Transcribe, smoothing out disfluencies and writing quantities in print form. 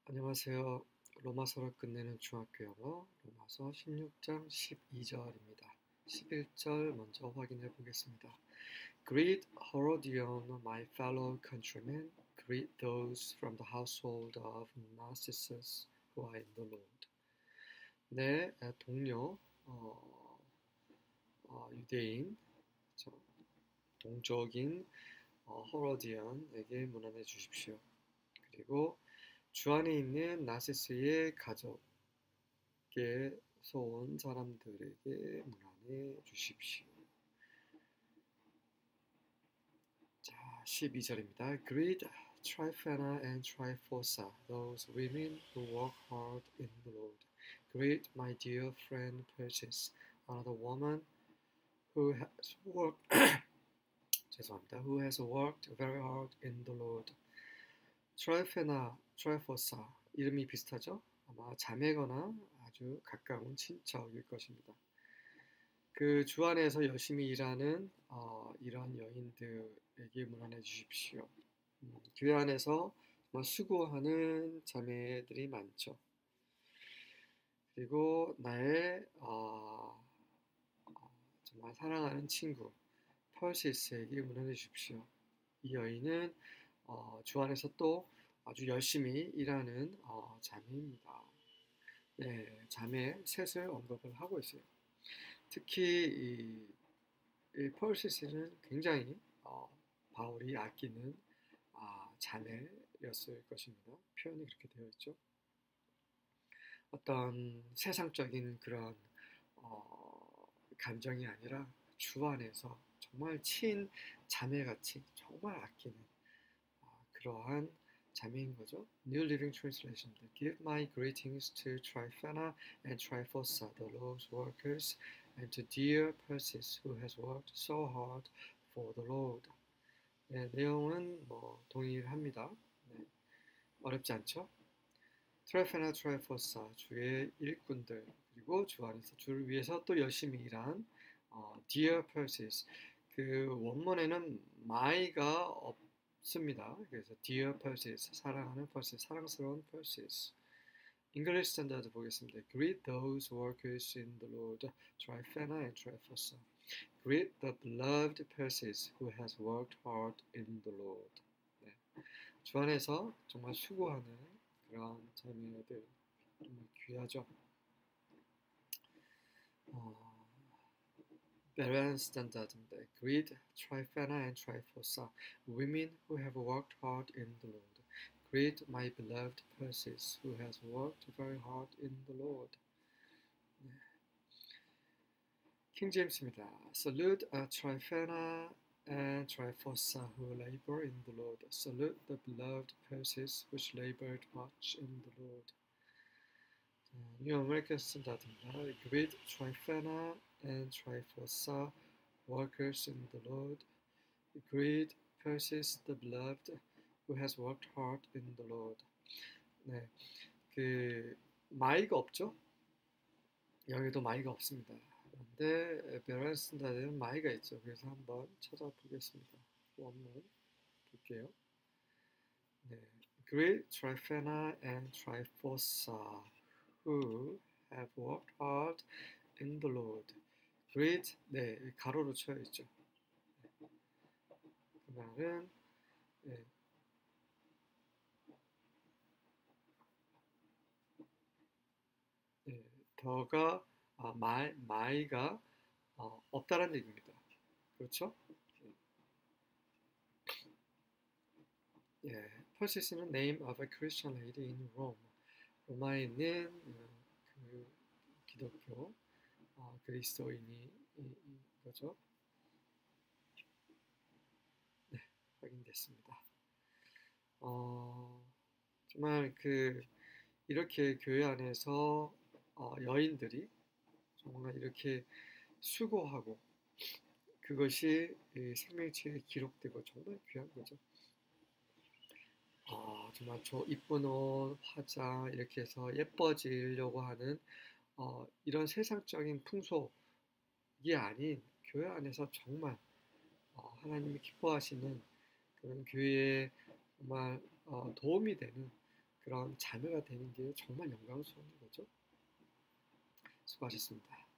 안녕하세요. 로마서를 끝내는 중학교 영어 로마서 16장 12절입니다. 11절 먼저 확인해 보겠습니다. Greet Herodion, my fellow countrymen. Greet those from the household of Narcissus who are in the Lord. 내 동료 유대인 동족인 헤로디언에게 문안해 주십시오. 그리고 주 안에 있는 나시스의 가족에서 온 사람들에게 문안해 주십시오. 자, 12절입니다. Greet Tryphena and Tryphosa, those women who work hard in the Lord. Greet my dear friend Persis, another woman who has worked who has worked very hard in the Lord. 트라이페나, 트라이포사 이름이 비슷하죠? 아마 자매거나 아주 가까운 친척일 것입니다. 그 주 안에서 열심히 일하는 이런 여인들에게 문안해 주십시오. 교회 안에서 정말 수고하는 자매들이 많죠. 그리고 나의 정말 사랑하는 친구 펄시스에게 문안해 주십시오. 이 여인은 주 안에서 또 아주 열심히 일하는 자매입니다. 네, 자매 셋을 언급을 하고 있어요. 특히 이 펄시스는 굉장히 바울이 아끼는 자매였을 것입니다. 표현이 그렇게 되어 있죠. 어떤 세상적인 그런 감정이 아니라 주 안에서 정말 친 자매같이 정말 아끼는 그러한 자매인 거죠. New Living Translation. Give my greetings to Tryphena and Tryphosa, the Lord's workers, and to dear Persis, who has worked so hard for the Lord. 네, 내용은 동일합니다. 네, 어렵지 않죠? 트라이페나 트라이포사 주의 일꾼들 그리고 주 안에서 주를 위해서 또 열심히 일한 Dear Persis. 그 원문에는 my가 없습니다. 그래서 Dear Persis, 사랑하는 Persis, 사랑스러운 Persis. English Standard 보겠습니다. Greet those workers in the Lord, Tryphena and Tryphosa. Greet the beloved Persis who has worked hard in the Lord. 네. 주 안에서 정말 수고하는 그런 자매들 정말 귀하죠. Berean Standard입니다. Greet Tryphena and Tryphosa, women who have worked hard in the Lord. Greet my beloved Persis, who has worked very hard in the Lord. 네. 킹 제임스입니다. Salute Tryphena and Tryphosa who labor in the Lord. Salute the beloved Persis, which labored much in the Lord. New American Standard입니다. Greet Tryphena and Tryphosa, workers in the Lord. Greet Persis, the beloved, who has worked hard in the Lord. 네, 그 my가 없죠? 여기도 my가 없습니다. 그런데 베런 스탠다드는 my가 있죠. 그래서 한번 찾아보겠습니다. 원문 볼게요. 네, Greet Tryphena and Tryphosa, who have worked hard in the Lord. Greet, 네, 가로로 쳐여 있죠. 그 말은 네, 네, 더가 my가 없다라는 얘기입니다. 그렇죠? 예, Persis는 name of a Christian lady in Rome. 로마에 있는 그 기독교 그리스도인이 거죠. 네, 확인됐습니다. 정말 이렇게 교회 안에서 여인들이 정말 이렇게 수고하고 그것이 생명체에 기록되고 정말 귀한 거죠. 정말 이쁜 옷, 화장 이렇게 해서 예뻐지려고 하는 이런 세상적인 풍속이 아닌 교회 안에서 정말 하나님이 기뻐하시는 그런 교회에 정말 도움이 되는 그런 자매가 되는 게 정말 영광스러운 거죠. 수고하셨습니다.